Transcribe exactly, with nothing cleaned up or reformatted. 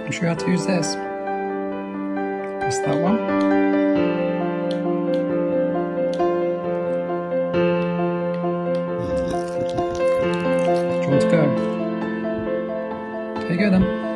I'll show you how to use this. Press that one. Do you want to go? There you go then.